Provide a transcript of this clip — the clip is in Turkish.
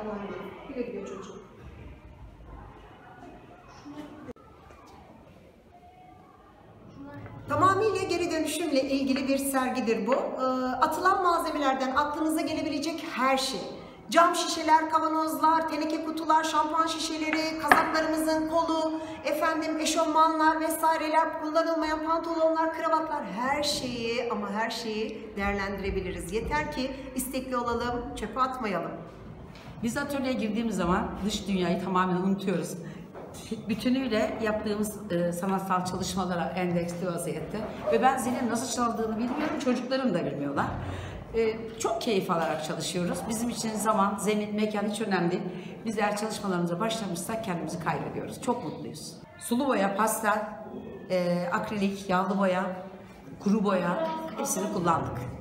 Allah'ım. Güle güle çocuğum. Tamamıyla geri dönüşümle ilgili bir sergidir bu. Atılan malzemelerden aklınıza gelebilecek her şey. Cam şişeler, kavanozlar, teneke kutular, şampuan şişeleri, kazaklarımızın kolu, eşofmanlar vesaireler, kullanılmayan pantolonlar, kravatlar, her şeyi ama her şeyi değerlendirebiliriz. Yeter ki istekli olalım, çöpe atmayalım. Biz atölyeye girdiğimiz zaman dış dünyayı tamamen unutuyoruz. Bütünüyle yaptığımız sanatsal çalışmalara endeksli vaziyette ve ben zilin nasıl çaldığını bilmiyorum, çocuklarım da bilmiyorlar. Çok keyif alarak çalışıyoruz. Bizim için zaman, zemin, mekan hiç önemli değil. Biz eğer çalışmalarımıza başlamışsak kendimizi kaybediyoruz. Çok mutluyuz. Sulu boya, pastel, akrilik, yağlı boya, kuru boya hepsini kullandık.